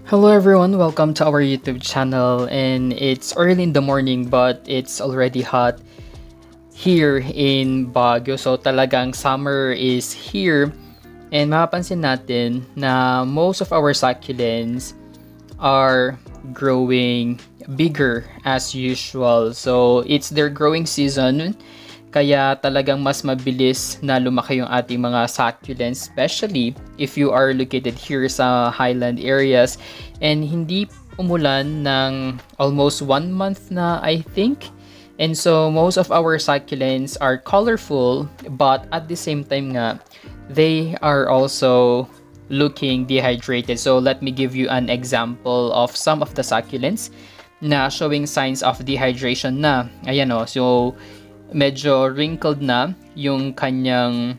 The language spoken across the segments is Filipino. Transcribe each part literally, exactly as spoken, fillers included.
Hello everyone, welcome to our YouTube channel, and it's early in the morning but it's already hot here in Baguio. So talagang summer is here, and mapapansin natin na most of our succulents are growing bigger as usual. So it's their growing season, kaya talagang mas mabilis na lumaki yung ating mga succulents, especially if you are located here sa highland areas and hindi umulan ng almost one month na, I think. And so most of our succulents are colorful, but at the same time nga, they are also looking dehydrated. So let me give you an example of some of the succulents na showing signs of dehydration na. Ayan o, so medyo wrinkled na yung kanyang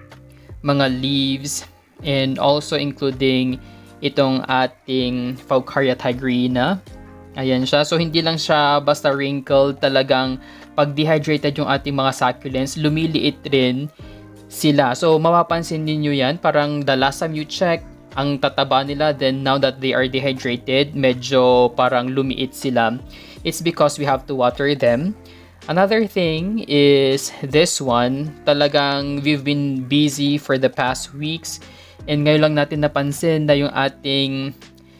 mga leaves, and also including itong ating Faucaria tigrina. Ayan siya. So hindi lang siya basta wrinkled, talagang pag dehydrated yung ating mga succulents, lumiliit rin sila. So mapapansin niyo yan, parang the last time you check, ang tataba nila, then now that they are dehydrated, medyo parang lumiit sila. It's because we have to water them. Another thing is this one, talagang we've been busy for the past weeks, and ngayon lang natin napansin na yung ating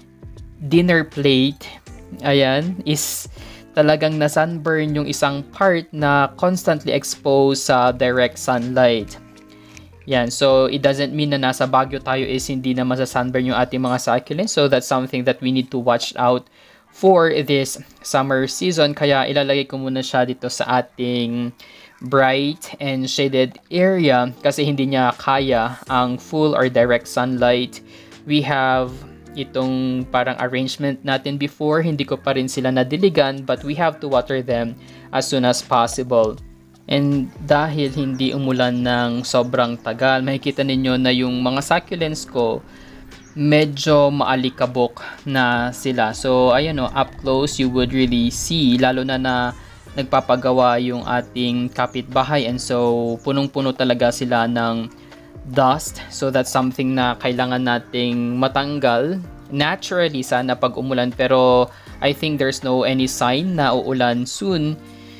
dinner plate, ayan, is talagang na-sunburn yung isang part na constantly exposed sa direct sunlight. Yan, so it doesn't mean na nasa Baguio tayo is hindi na masa-sunburn yung ating mga succulents. So that's something that we need to watch out for this summer season. Kaya ilalagay ko muna siya dito sa ating bright and shaded area kasi hindi niya kaya ang full or direct sunlight. We have itong parang arrangement natin before, hindi ko pa rin sila nadiligan, but we have to water them as soon as possible. And dahil hindi umulan ng sobrang tagal, makikita ninyo na yung mga succulents ko medyo maalikabok na sila. So ayan o, up close you would really see, lalo na na nagpapagawa yung ating kapitbahay, and so punong-puno talaga sila ng dust. So that's something na kailangan nating matanggal naturally sana pag umulan, pero I think there's no any sign na uulan soon.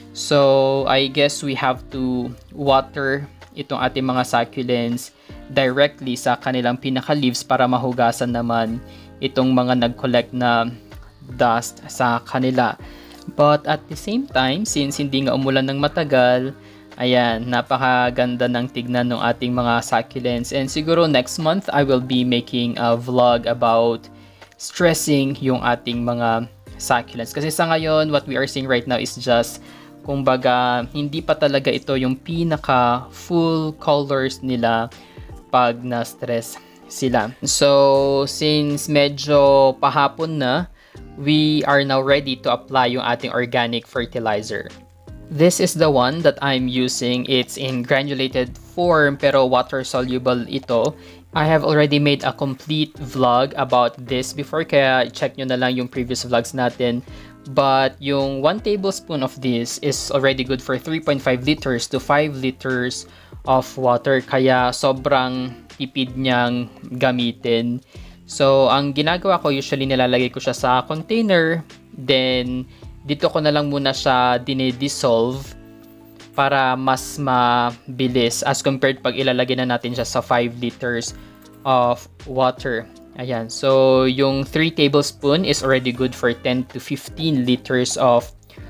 So I guess we have to water itong ating mga succulents directly sa kanilang pinaka-leaves para mahugasan naman itong mga nag-collect na dust sa kanila. But at the same time, since hindi nga umulan ng matagal, ayan, napakaganda ng tignan ng ating mga succulents. And siguro next month, I will be making a vlog about stressing yung ating mga succulents. Kasi sa ngayon, what we are seeing right now is just, kumbaga, hindi pa talaga ito yung pinaka full colors nila pag na-stress sila. So, since medyo pahapon na, we are now ready to apply yung ating organic fertilizer. This is the one that I'm using. It's in granulated form pero water-soluble ito. I have already made a complete vlog about this before, kaya check nyo na lang yung previous vlogs natin. But yung one tablespoon of this is already good for three point five liters to five liters of water. Kaya sobrang tipid niyang gamitin. So, ang ginagawa ko, usually nilalagay ko siya sa container. Then, dito ko na lang muna siya dinidissolve para mas mabilis as compared pag ilalagay na natin siya sa five liters of water. Ayan, so yung three tablespoon is already good for ten to fifteen liters of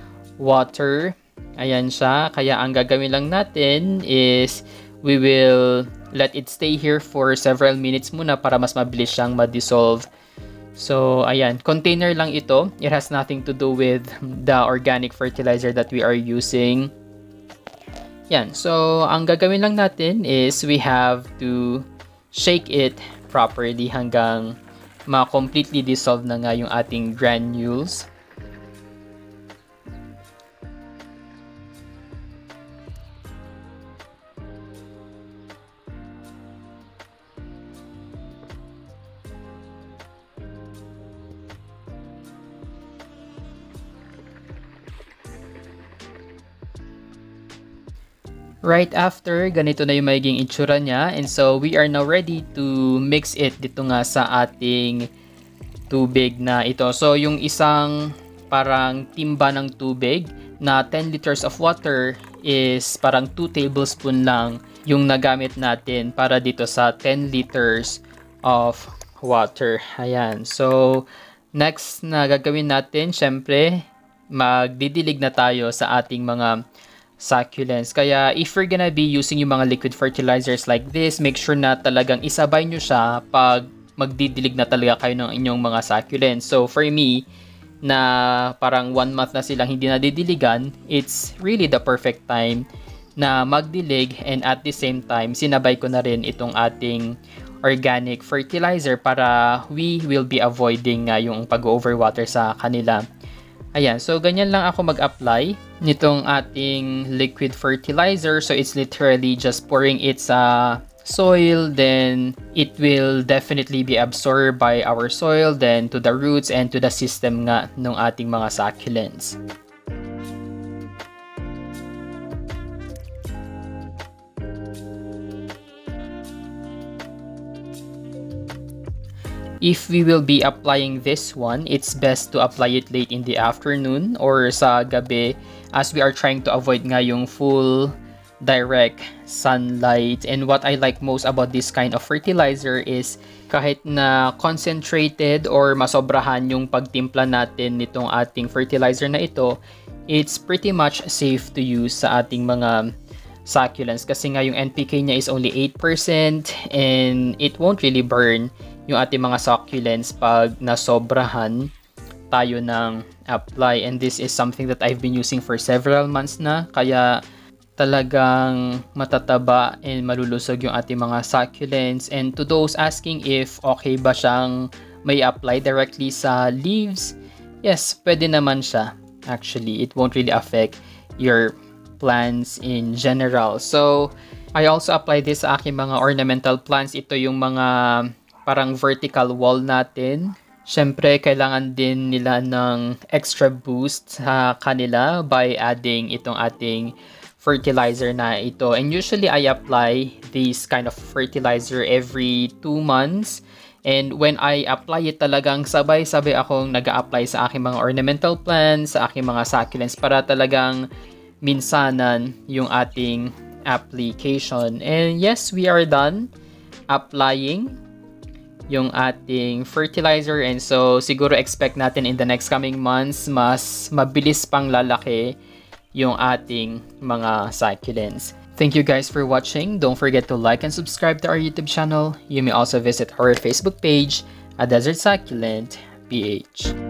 water. Ayan siya, kaya ang gagawin lang natin is we will let it stay here for several minutes muna para mas mabilis siyang ma-dissolve. So ayan, container lang ito. It has nothing to do with the organic fertilizer that we are using. Yan, so ang gagawin lang natin is we have to shake it properly hanggang ma-completely dissolve na nga yung ating granules. Right after, ganito na yung magiging itsura niya. And so, we are now ready to mix it dito nga sa ating tubig na ito. So yung isang parang timba ng tubig na ten liters of water is parang two tablespoon lang yung nagamit natin para dito sa ten liters of water. Ayan. So next na gagawin natin, syempre magdidilig na tayo sa ating mga succulents. Kaya if you're gonna be using yung mga liquid fertilizers like this, make sure na talagang isabay nyo siya pag magdidilig na talaga kayo ng inyong mga succulents. So for me, na parang one month na silang hindi nadidiligan, it's really the perfect time na magdilig, and at the same time, sinabay ko na rin itong ating organic fertilizer para we will be avoiding uh, yung pag-overwater sa kanila. Ayan, so ganyan lang ako mag-apply nitong ating liquid fertilizer. So it's literally just pouring it sa soil, then it will definitely be absorbed by our soil, then to the roots and to the system nga ng ating mga succulents. If we will be applying this one, it's best to apply it late in the afternoon or sa gabi, as we are trying to avoid nga yung full direct sunlight. And what I like most about this kind of fertilizer is kahit na concentrated or masobrahan yung pagtimpla natin nitong ating fertilizer na ito, it's pretty much safe to use sa ating mga succulents kasi nga yung N P K niya is only eight percent and it won't really burn yung ating mga succulents pag nasobrahan tayo ng apply. And this is something that I've been using for several months na, kaya talagang matataba and malulusog yung ating mga succulents. And to those asking if okay ba siyang may apply directly sa leaves, yes, pwede naman siya. Actually, it won't really affect your plants in general. So, I also apply this sa aking mga ornamental plants. Ito yung mga parang vertical wall natin. Siyempre, kailangan din nila ng extra boost sa kanila by adding itong ating fertilizer na ito. And usually, I apply this kind of fertilizer every two months. And when I apply it, talagang sabay-sabay akong nag-a-apply sa aking mga ornamental plants, sa aking mga succulents para talagang minsanan yung ating application. And yes, we are done applying yung ating fertilizer, and so siguro expect natin in the next coming months mas mabilis pang lalaki yung ating mga succulents. Thank you guys for watching. Don't forget to like and subscribe to our YouTube channel. You may also visit our Facebook page, A Desert Succulent P H.